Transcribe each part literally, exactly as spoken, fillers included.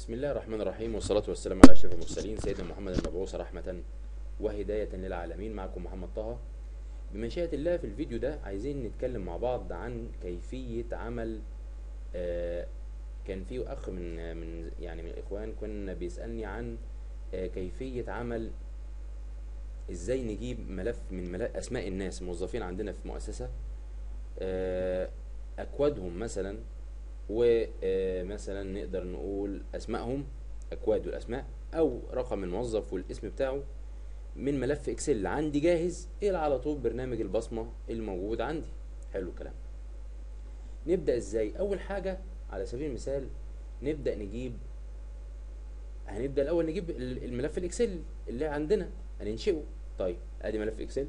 بسم الله الرحمن الرحيم، والصلاة والسلام على أشرف المرسلين سيدنا محمد المبعوث رحمة وهداية للعالمين. معكم محمد طه. بمشيئة الله في الفيديو ده عايزين نتكلم مع بعض عن كيفية عمل آه كان في أخ من من يعني من الإخوان كنا بيسألني عن آه كيفية عمل إزاي نجيب ملف من ملف أسماء الناس موظفين عندنا في مؤسسة، آه أكوادهم مثلا، ومثلا نقدر نقول اسمائهم، اكواد والاسماء، او رقم الموظف والاسم بتاعه من ملف اكسل عندي جاهز الى على طول برنامج البصمه الموجود عندي. حلو الكلام. نبدا ازاي؟ اول حاجه على سبيل المثال نبدا نجيب هنبدا الاول نجيب الملف الاكسل اللي عندنا هننشئه. طيب ادي ملف اكسل،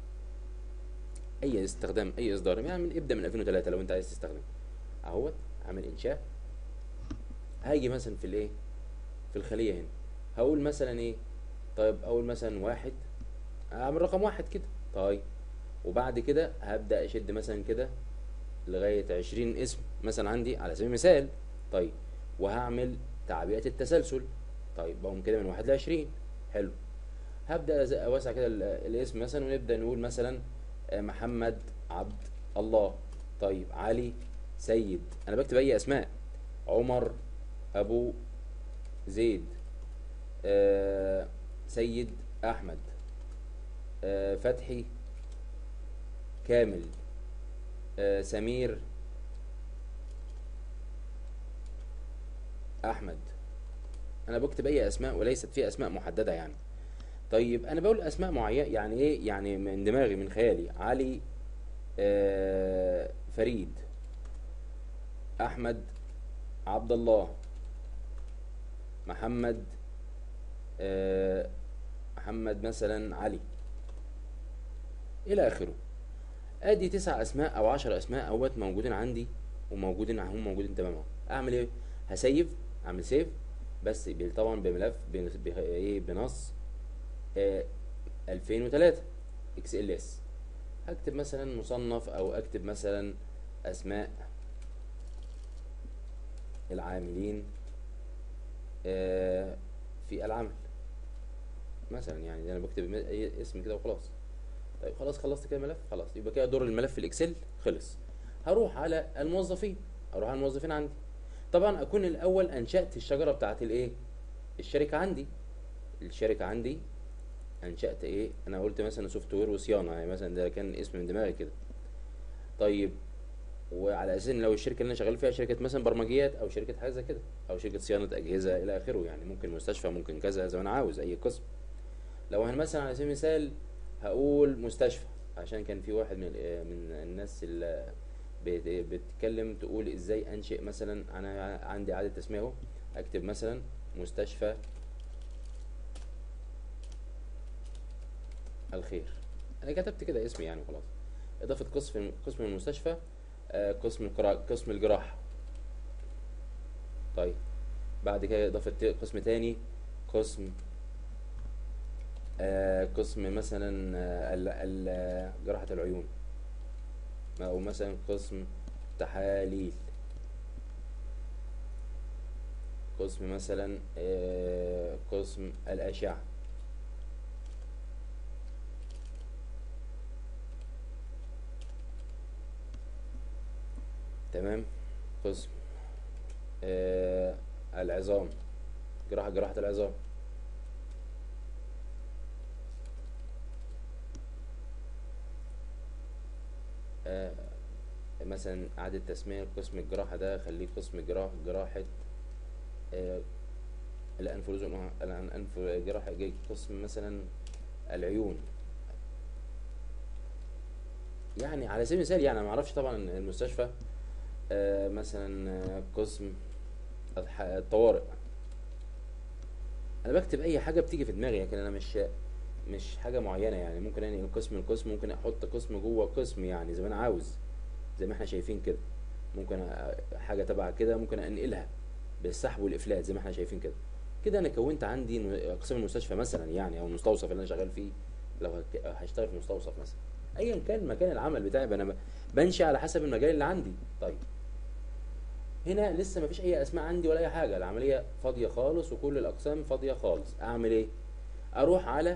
اي استخدام اي اصدار يعني ابدا من ألفين وثلاثة لو انت عايز تستخدمه اهوت. اعمل انشاء، هاجي مثلا في الايه في الخليه هنا هقول مثلا ايه. طيب اقول مثلا واحد، اعمل رقم واحد كده. طيب وبعد كده هبدا اشد مثلا كده لغايه عشرين اسم مثلا عندي على سبيل المثال. طيب وهعمل تعبئه التسلسل. طيب بقوم كده من واحد لعشرين. حلو. هبدا اوسع كده الاسم مثلا ونبدا نقول مثلا محمد عبد الله. طيب علي سيد، انا بكتب اي اسماء، عمر ابو زيد، آه سيد احمد، آه فتحي كامل، آه سمير احمد. انا بكتب اي اسماء وليست في اسماء محدده يعني. طيب انا بقول اسماء معينه يعني ايه، يعني من دماغي من خيالي. علي آه فريد، احمد عبد الله، محمد آه محمد مثلا علي، الى اخره. ادي تسع اسماء او عشر اسماء اهوت موجودين عندي، وموجودين هم موجودين تمام اهو. اعمل ايه؟ هسيف، اعمل سيف بس طبعا بملف ايه بنص آه ألفين وثلاثة اكس ال اس. هكتب مثلا مصنف او اكتب مثلا اسماء العاملين آه في العمل مثلا، يعني انا بكتب اي اسم كده وخلاص. طيب خلاص خلصت كده الملف، خلاص يبقى كده دور الملف الاكسل خلص. هروح على الموظفين، اروح على الموظفين عندي. طبعا اكون الاول انشأت الشجره بتاعت الايه الشركه عندي. الشركه عندي انشأت ايه، انا قلت مثلا سوفت وير وصيانه، يعني مثلا ده كان اسم من دماغي كده. طيب وعلى اساس ان لو الشركه اللي انا شغال فيها شركه مثلا برمجيات او شركه حاجه زي كده او شركه صيانه اجهزه الى اخره، يعني ممكن مستشفى ممكن كذا زي ما انا عاوز اي قسم. لو انا مثلا على سبيل المثال هقول مستشفى، عشان كان في واحد من من الناس اللي بتتكلم تقول ازاي انشئ مثلا. انا عندي اعاده تسميه اهو، اكتب مثلا مستشفى الخير. انا كتبت كده اسمي يعني خلاص. اضافه قسم قسم المستشفى، آه قسم قسم الجراحه. طيب بعد كده اضافه قسم تاني، قسم آه قسم مثلا آه جراحه العيون، او مثلا قسم تحاليل، قسم مثلا آه قسم الاشعه. تمام. قسم آه العظام، جراحه جراحه العظام. آه مثلا اعاده تسميه قسم الجراحه ده خليه قسم جراحه جراحه آه الانف والاذن، الانف جراحه، قسم مثلا العيون. يعني على سبيل المثال، يعني انا ما اعرفش طبعا المستشفى آه مثلا آه قسم الطوارئ. انا بكتب اي حاجه بتيجي في دماغي، لكن انا مش مش حاجه معينه، يعني ممكن انقل قسم القسم، ممكن احط قسم جوه قسم يعني زي ما انا عاوز، زي ما احنا شايفين كده. ممكن حاجه تبع كده ممكن انقلها بالسحب والافلات زي ما احنا شايفين كده. كده انا كونت عندي اقسام المستشفى مثلا يعني، او المستوصف اللي انا شغال فيه. لو هشتغل في مستوصف مثلا ايا كان مكان العمل بتاعي، انا بنشئ على حسب المجال اللي عندي. طيب هنا لسه مفيش اي اسماء عندي ولا اي حاجه، العمليه فاضيه خالص وكل الاقسام فاضيه خالص. اعمل ايه؟ اروح على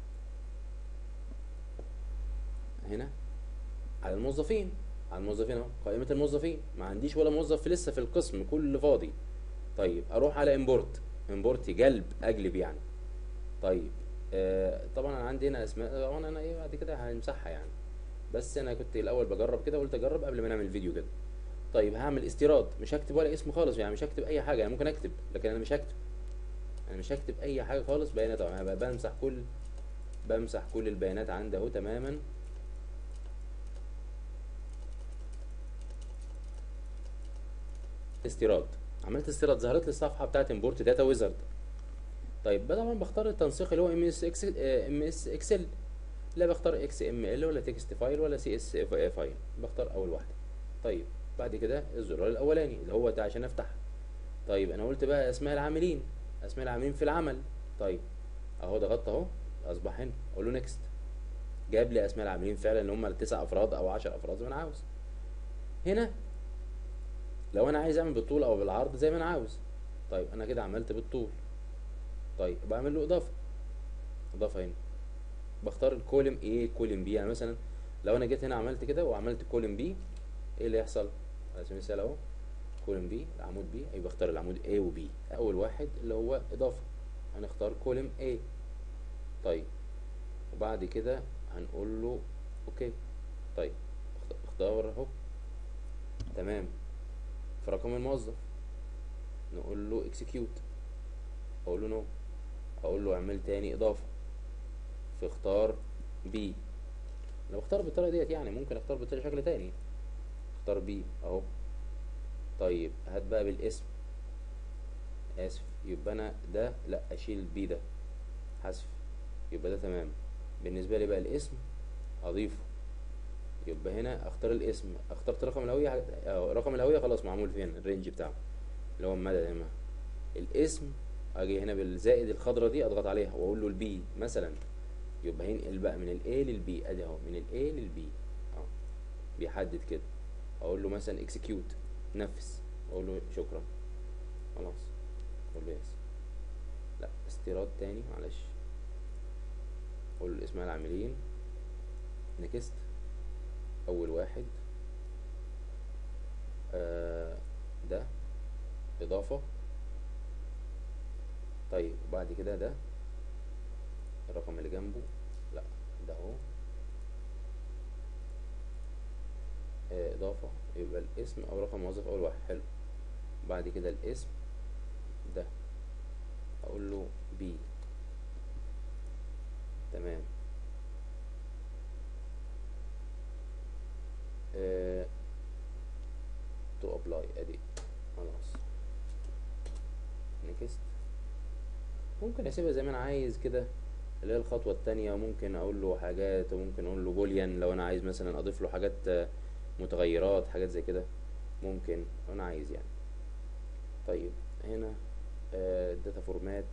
هنا على الموظفين، على الموظفين اهو، قائمه الموظفين، ما عنديش ولا موظف لسه في القسم، كل فاضي. طيب اروح على امبورت، امبورت جلب، اجلب يعني. طيب آه طبعا انا عندي هنا اسماء، طبعا انا ايه بعد كده همسحها يعني، بس انا كنت الاول بجرب كده، قلت اجرب قبل ما نعمل فيديو كده. طيب هعمل استيراد، مش هكتب ولا اسم خالص يعني، مش هكتب اي حاجه يعني، ممكن اكتب لكن انا مش هكتب، انا مش هكتب اي حاجه خالص بيانات اهو، انا بمسح كل بمسح كل البيانات عندي اهو تماما. استيراد، عملت استيراد، ظهرت لي الصفحه بتاعت امبورت داتا ويزارد. طيب طبعا بختار التنسيق اللي هو ام اس اكس ام اس اكسل، لا بختار اكس ام ال ولا تكست فايل ولا سي اس فايل، بختار اول واحده. طيب بعد كده الزرار الاولاني اللي هو ده عشان افتحها. طيب انا قلت بقى اسماء العاملين، اسماء العاملين في العمل. طيب اهو ضغطت اهو، اصبح هنا اقول له نيكست، جاب لي اسماء العاملين فعلا اللي هم التسع افراد او عشر افراد زي ما انا عاوز. هنا لو انا عايز اعمل بالطول او بالعرض زي ما انا عاوز. طيب انا كده عملت بالطول، طيب بعمل له اضافه، اضافه هنا بختار الكولم A كولم B، يعني مثلا لو انا جيت هنا عملت كده وعملت كولم B، ايه اللي يحصل؟ على سبيل المثال اهو كولم B العمود B، يبقى اختار العمود A و B. اول واحد اللي هو اضافه هنختار كولم A. طيب وبعد كده هنقول له اوكي. طيب اختار اهو تمام. في رقم الموظف نقول له اكسكيوت، اقول له نو، اقول له اعمل تاني اضافه في اختار بي. لو اختار بالطريقه ديت يعني، ممكن اختار بالطريقه شكل تاني، اختار بي اهو. طيب هات بقى بالاسم، اسف يبقى انا ده لا اشيل بي ده حذف، يبقى ده تمام. بالنسبه لي بقى الاسم اضيفه، يبقى هنا اختار الاسم، اخترت رقم الهويه اه رقم الهويه خلاص معمول فين الرينج بتاعه اللي هو المدى هنا. الاسم اجي هنا بالزائد الخضرا دي اضغط عليها واقول له البي مثلا، يبقى هينقل بقى من الاي للبي، ادي اهو من الاي للبي اهو بيحدد كده. اقول له مثلا اكسكيوت نفذ، اقول له شكرا خلاص، اقول له يس. لا استيراد تاني معلش، اقول له اسماء العاملين نكست اول واحد آه ده اضافة. طيب وبعد كده ده الرقم اللي جنبه لا ده اهو آه اضافة، يبقى الاسم او رقم موظف اول واحد حلو. بعد كده الاسم ده اقول له بي تمام. آه تو ابلاي ادي خلاص نكست. ممكن اسيبها زي ما انا عايز كده اللي هي الخطوة التانية، ممكن اقول له حاجات وممكن اقول له بوليان لو انا عايز مثلا اضيف له حاجات آه، متغيرات حاجات زي كده، ممكن لو انا عايز يعني. طيب هنا الداتا فورمات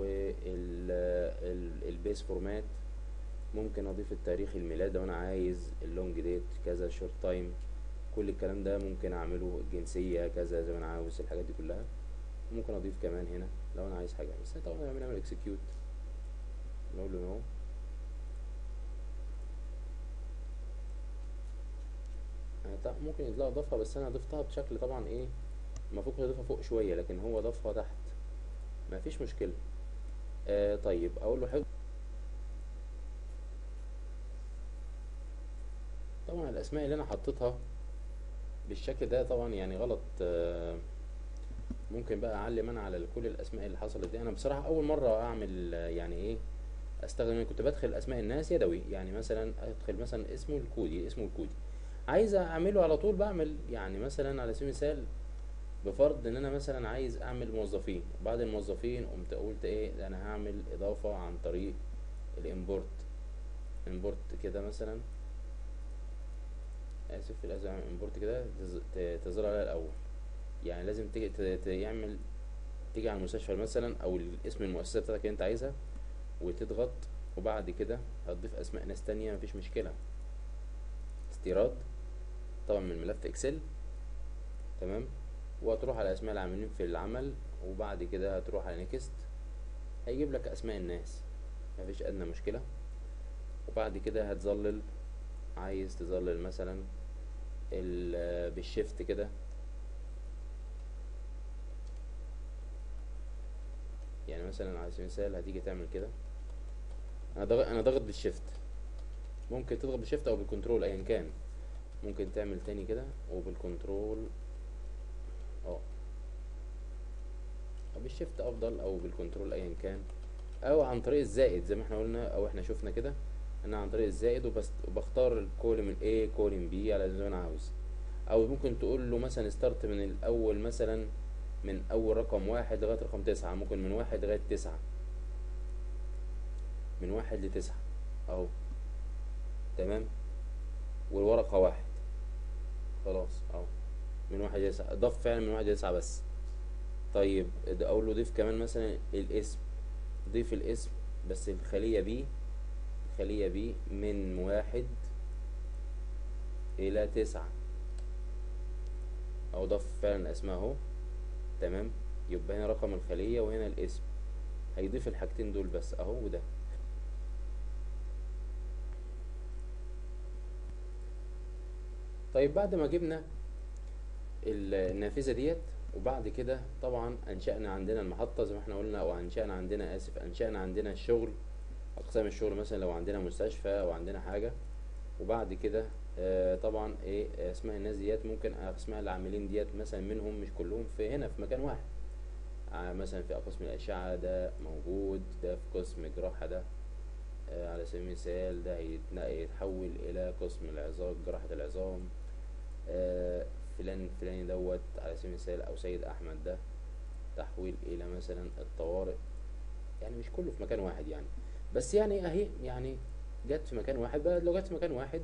والبيس فورمات، ممكن اضيف التاريخ الميلاد لو انا عايز، اللونج ديت كذا، شورت تايم، كل الكلام ده ممكن اعمله، الجنسية كذا زي ما انا عاوز الحاجات دي كلها. ممكن اضيف كمان هنا لو انا عايز حاجة، بس طبعا لما نعمل اكسكيوت نقول له نو. ممكن يطلع اضافها بس انا ضفتها بشكل طبعا ايه، المفروض كنت اضيفها فوق شوية لكن هو ضافها تحت، مفيش مشكلة. آه طيب اقول له حفظ. طبعا الاسماء اللي انا حطيتها بالشكل ده طبعا يعني غلط، آه ممكن بقى اعلم انا على كل الاسماء اللي حصلت دي. انا بصراحة اول مرة اعمل آه، يعني ايه استخدم، انا كنت بدخل اسماء الناس يدوي يعني، مثلا ادخل مثلا اسمه الكودي اسمه الكودي، عايز اعمله على طول بعمل يعني مثلا على سبيل المثال، بفرض ان انا مثلا عايز اعمل موظفين، بعد الموظفين قمت قلت ايه ده انا هعمل اضافة عن طريق الامبورت، امبورت كده مثلا، اسف في لازم اعمل امبورت كده تز- ت- تظهر عليها الاول، يعني لازم تيجي ت- تعمل تيجي على المستشفى مثلا او اسم المؤسسة بتاعتك اللي انت عايزها وتضغط، وبعد كده هتضيف اسماء ناس تانية مفيش مشكلة. استيراد طبعا من ملف اكسل تمام. وهتروح على اسماء العاملين في العمل، وبعد كده هتروح على نيكست، هيجيب لك اسماء الناس، مفيش ادنى مشكلة. وبعد كده هتظلل، عايز تظلل مثلا ال- بالشيفت كده، يعني مثلا على سبيل المثال هتيجي تعمل كده، انا ضغط انا ضغط بالشيفت، ممكن تضغط بالشيفت او بالكنترول ايا كان، ممكن تعمل تاني كده وبالكنترول، اه أو بالشيفت افضل او بالكنترول ايا كان، او عن طريق الزائد زي ما احنا قلنا، او احنا شفنا كده انا عن طريق الزائد وبس، وبختار الكولوم A كولوم B على زي ما انا عاوز. او ممكن تقول له مثلا ستارت من الاول، مثلا من اول رقم واحد لغايه رقم تسعة، ممكن من واحد لغايه تسعة، من واحد لتسعة اهو، تمام، والورقه واحد، خلاص اهو، من واحد لتسعة ضاف فعلا من واحد لتسعة بس. طيب ده اقول له ضيف كمان مثلا الاسم، ضيف الاسم بس الخليه بي، خليه بي من واحد الى تسعة، او ضاف فعلا اسماء اهو، تمام. يبقى هنا رقم الخليه وهنا الاسم، هيضيف الحاجتين دول بس اهو، وده. طيب بعد ما جبنا ال- النافذه ديت، وبعد كده طبعا انشأنا عندنا المحطه زي ما احنا قلنا، او انشأنا عندنا اسف انشأنا عندنا الشغل، اقسام الشغل مثلا لو عندنا مستشفى او عندنا حاجه. وبعد كده آه طبعا ايه اسماء الناس ديت، ممكن اسماء العاملين ديت مثلا منهم مش كلهم في هنا في مكان واحد، آه مثلا في قسم الاشعه ده موجود، ده في قسم جراحه ده، آه على سبيل المثال ده هيتنقل يتحول الى قسم العظام، جراحه العظام، آه فلان فلاني دوت على سبيل المثال، او سيد احمد ده تحويل الى مثلا الطوارئ. يعني مش كله في مكان واحد يعني، بس يعني اهي يعني جت في مكان واحد بقى. لو جت في مكان واحد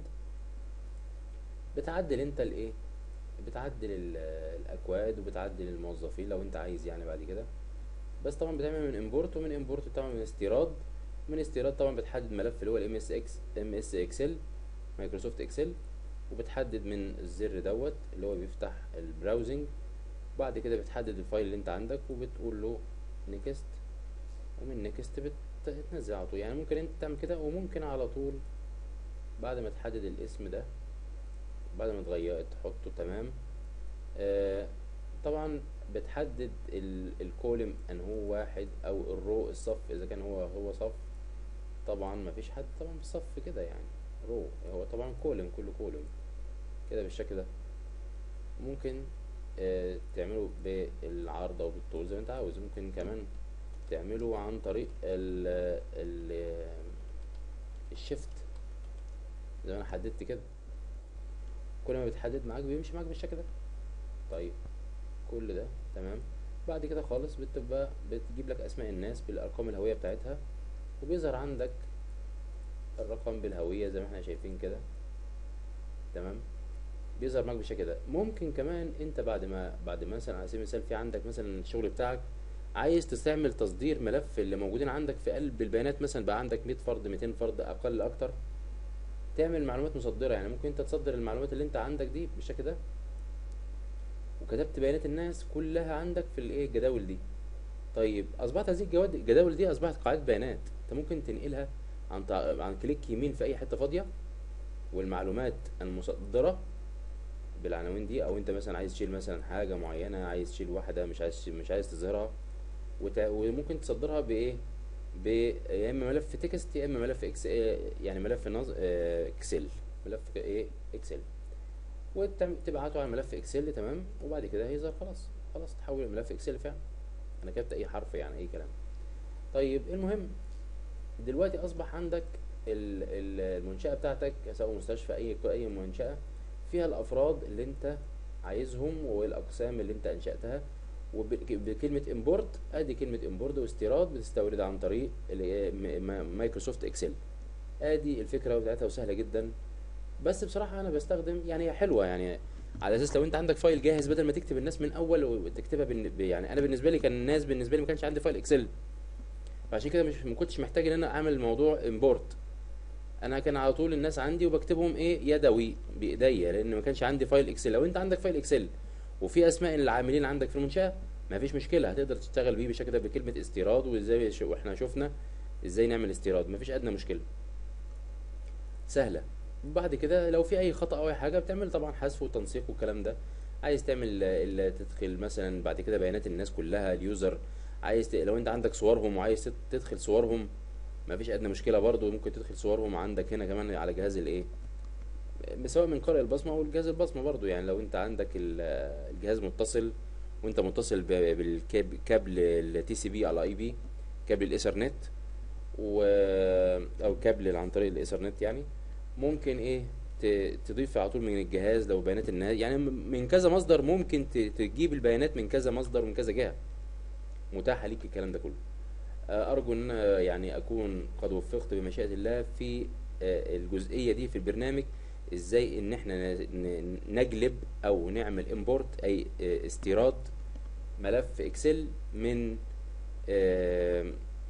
بتعدل انت الايه، بتعدل ال- الاكواد وبتعدل الموظفين لو انت عايز يعني بعد كده. بس طبعا بتعمل من امبورت، ومن امبورت طبعا من استيراد، من استيراد طبعا بتحدد ملف اللي هو الام اس اكس ام اس اكسل، مايكروسوفت اكسل، وبتحدد من الزر دوت اللي هو بيفتح البراوزنج. وبعد كده بتحدد الفايل اللي انت عندك وبتقول له نيكست، ومن نيكست بتنزل على طول. يعني ممكن انت تعمل كده، وممكن على طول بعد ما تحدد الاسم ده، بعد ما تغير تحطه تمام. آه طبعا بتحدد ال- الكولم ان هو واحد، او الرو الصف اذا كان هو هو صف. طبعا مفيش حد طبعا بالصف كده يعني، رو هو طبعا كولم، كله كولم كده بالشكل ده. ممكن آه تعمله بالعرض او بالطول زي ما انت عاوز. ممكن كمان تعمله عن طريق ال ال الشيفت زي ما انا حددت كده، كل ما بتحدد معاك بيمشي معاك بالشكل ده. طيب كل ده تمام. بعد كده خالص بتبقى بتجيب لك اسماء الناس بالارقام الهويه بتاعتها، وبيظهر عندك الرقم بالهويه زي ما احنا شايفين كده، تمام. بيظهر معاك بالشكل ده. ممكن كمان انت بعد ما بعد ما مثلا على سبيل المثال في عندك مثلا الشغل بتاعك عايز تستعمل تصدير ملف اللي موجودين عندك في قلب البيانات، مثلا بقى عندك مية فرد ميتين فرد اقل اكتر، تعمل معلومات مصدره. يعني ممكن انت تصدر المعلومات اللي انت عندك دي بالشكل ده، وكتبت بيانات الناس كلها عندك في الايه الجداول دي. طيب اصبحت هذه الجواد- الجداول دي اصبحت قاعده بيانات، انت ممكن تنقلها عن تع- عن كليك يمين في اي حته فاضيه، والمعلومات المصدره بالعناوين دي. او انت مثلا عايز تشيل مثلا حاجه معينه، عايز تشيل واحده مش عايز مش عايز تظهرها، وت- وممكن تصدرها بايه، ب يا اما ملف تكست يا اما ملف اكس، يعني ملف نظ... آه، اكسل، ملف ايه اكسل، وتبعته على ملف اكسل تمام. وبعد كده هيظهر خلاص، خلاص تحول الملف اكسل فعلا. انا كتبت اي حرف يعني اي كلام. طيب المهم دلوقتي اصبح عندك ال- ال- المنشأة بتاعتك سواء مستشفى اي اي منشأة فيها الافراد اللي انت عايزهم والاقسام اللي انت انشأتها. وبكلمة امبورت، ادي كلمة امبورت واستيراد بتستوردها عن طريق ال- م- م- مايكروسوفت اكسل. ادي الفكرة بتاعتها وسهلة جدا. بس بصراحة انا بستخدم يعني هي حلوة يعني، على اساس لو انت عندك فايل جاهز بدل ما تكتب الناس من اول وتكتبها بالن- يعني انا بالنسبة لي كان الناس بالنسبة لي ما كانش عندي فايل اكسل، فعشان كده مش ما كنتش محتاج ان انا اعمل موضوع امبورت. انا كان على طول الناس عندي وبكتبهم ايه يدوي بايديا، لان ما كانش عندي فايل اكسل. لو انت عندك فايل اكسل وفي اسماء العاملين عندك في المنشاه، ما فيش مشكله، هتقدر تشتغل بيه بالشكل ده بكلمه استيراد، وازاي ش- واحنا شفنا ازاي نعمل استيراد، ما فيش ادنى مشكله، سهله. وبعد كده لو في اي خطأ او اي حاجه بتعمل طبعا حذف وتنسيق والكلام ده. عايز تعمل ال- تدخل مثلا بعد كده بيانات الناس كلها اليوزر، عايز ت... لو انت عندك صورهم وعايز تد- تدخل صورهم، ما فيش ادنى مشكله برضو، ممكن تدخل صورهم عندك هنا كمان على جهاز الايه، سواء من قارئ البصمه او الجهاز البصمه برضو. يعني لو انت عندك ال- الجهاز متصل وانت متصل بالكابل التي سي بي على اي بي، كابل الايثرنت، و او كابل عن طريق الايثرنت يعني، ممكن ايه ت- تضيف على طول من الجهاز لو بيانات النهاية، يعني م- من كذا مصدر، ممكن ت- تجيب البيانات من كذا مصدر ومن كذا جهة، متاحة ليك الكلام ده كله. آه، ارجو ان أنا يعني اكون قد وفقت بمشيئة الله في آه، الجزئية دي في البرنامج، ازاي ان احنا ن- ن- نجلب او نعمل امبورت اي آه، استيراد ملف اكسل من آه،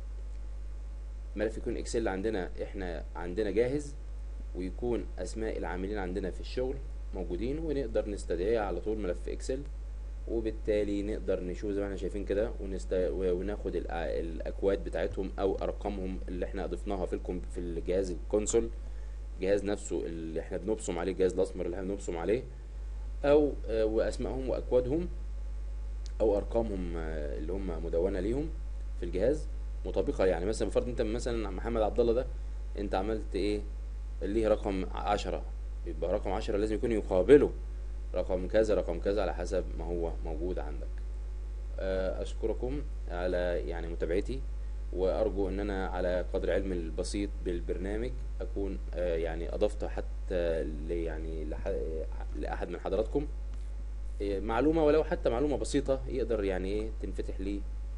ملف يكون اكسل عندنا احنا عندنا جاهز، ويكون اسماء العاملين عندنا في الشغل موجودين، ونقدر نستدعيها على طول ملف اكسل، وبالتالي نقدر نشوف زي ما احنا شايفين كده، ونست... وناخد الأ- الاكواد بتاعتهم او ارقامهم اللي احنا اضفناها في الكم... في الجهاز الكونسول، الجهاز نفسه اللي احنا بنبصم عليه، الجهاز الاسمر اللي احنا بنبصم عليه، او آه، واسمائهم واكوادهم او ارقامهم آه، اللي هم مدونه ليهم في الجهاز مطابقه. يعني مثلا بفرض انت مثلا محمد عبد الله ده، انت عملت ايه ليه رقم عشرة، يبقى رقم عشرة لازم يكون يقابله رقم كذا رقم كذا على حسب ما هو موجود عندك. آه، أشكركم على يعني متابعتي، وأرجو أن أنا على قدر علمي البسيط بالبرنامج أكون آه، يعني أضفت حتى ل- يعني لح- لأحد من حضراتكم آه، معلومة، ولو حتى معلومة بسيطة يقدر يعني إيه تنفتح لي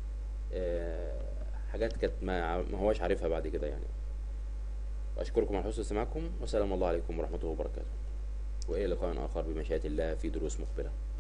آه، حاجات كانت ما ما هواش عارفها بعد كده يعني. وأشكركم على حسن استماعكم، وسلام الله عليكم ورحمة الله وبركاته، وإلى لقاء آخر بمشيئة الله في دروس مقبلة.